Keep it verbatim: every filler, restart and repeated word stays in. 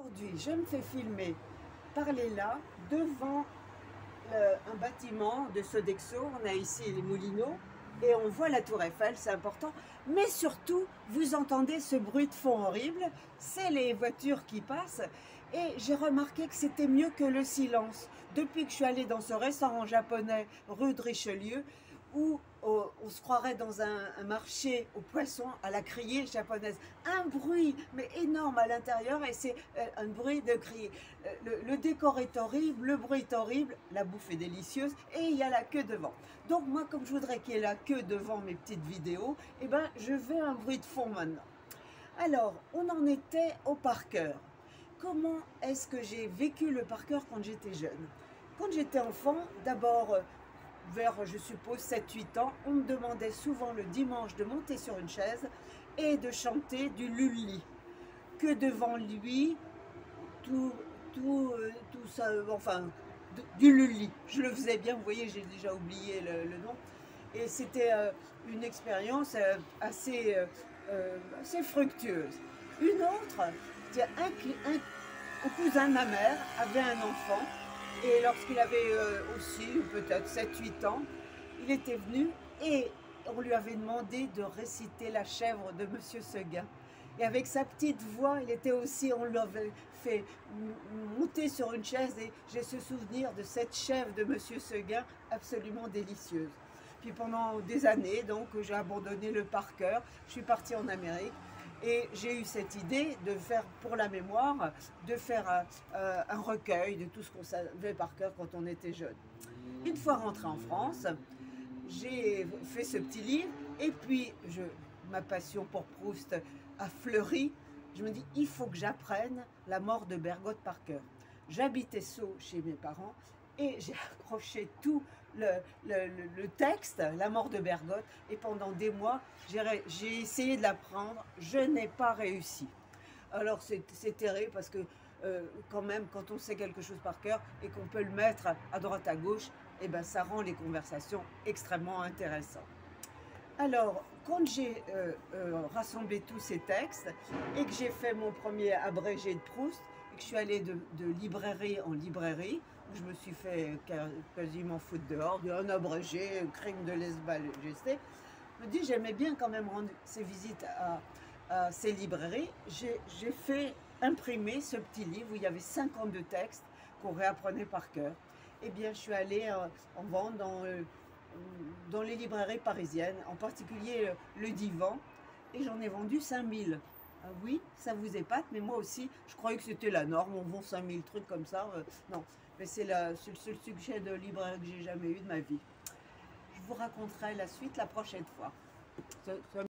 aujourd'hui, je me fais filmer par Léla devant euh, un bâtiment de Sodexo. On a ici les Moulineaux et on voit la Tour Eiffel, c'est important. Mais surtout, vous entendez ce bruit de fond horrible, c'est les voitures qui passent. Et j'ai remarqué que c'était mieux que le silence. Depuis que je suis allée dans ce restaurant japonais rue de Richelieu, où oh, on se croirait dans un, un marché aux poissons à la criée japonaise. Un bruit, mais énorme à l'intérieur, et c'est euh, un bruit de criée. Euh, le, le décor est horrible, le bruit est horrible, la bouffe est délicieuse, et il y a la queue devant. Donc moi, comme je voudrais qu'il y ait la queue devant mes petites vidéos, eh ben, je veux un bruit de fond maintenant. Alors, on en était au par cœur. Comment est-ce que j'ai vécu le par cœur quand j'étais jeune? Quand j'étais enfant, d'abord, vers, je suppose, sept huit ans, on me demandait souvent le dimanche de monter sur une chaise et de chanter du lully. Que devant lui, tout, tout, euh, tout ça, enfin, du lully. Je le faisais bien, vous voyez, j'ai déjà oublié le, le nom. Et c'était euh, une expérience euh, assez, euh, assez fructueuse. Une autre, un, un, un cousin de ma mère avait un enfant. Et lorsqu'il avait euh, aussi peut-être sept huit ans, il était venu et on lui avait demandé de réciter La chèvre de Monsieur Seguin. Et avec sa petite voix, il était aussi, on lui avait fait monter sur une chaise et j'ai ce souvenir de cette chèvre de Monsieur Seguin absolument délicieuse. Puis pendant des années, donc, j'ai abandonné le par cœur, je suis partie en Amérique. Et j'ai eu cette idée de faire, pour la mémoire, de faire un, euh, un recueil de tout ce qu'on savait par cœur quand on était jeune. Une fois rentrée en France, j'ai fait ce petit livre et puis je, ma passion pour Proust a fleuri. Je me dis, il faut que j'apprenne La mort de Bergotte par cœur. J'habitais Sceaux chez mes parents et j'ai accroché tout le, le, le, le texte, La mort de Bergotte, et pendant des mois, j'ai essayé de l'apprendre, je n'ai pas réussi. Alors c'est terrible parce que euh, quand même, quand on sait quelque chose par cœur et qu'on peut le mettre à droite à gauche, et ben, ça rend les conversations extrêmement intéressantes. Alors, quand j'ai euh, euh, rassemblé tous ces textes et que j'ai fait mon premier abrégé de Proust, et que je suis allée de, de librairie en librairie, où je me suis fait quasiment foutre dehors, un abrégé, un crime de lèse-majesté, je me dis, j'aimais bien quand même rendre ces visites à, à ces librairies. J'ai fait imprimer ce petit livre où il y avait cinquante-deux textes qu'on réapprenait par cœur. Eh bien, je suis allée euh, en vente dans... Euh, dans les librairies parisiennes, en particulier le Divan, et j'en ai vendu cinq mille. Ah oui, ça vous épate, mais moi aussi, je croyais que c'était la norme, on vend cinq mille trucs comme ça. Euh, non, mais c'est le seul succès de librairie que j'ai jamais eu de ma vie. Je vous raconterai la suite la prochaine fois. Ça, ça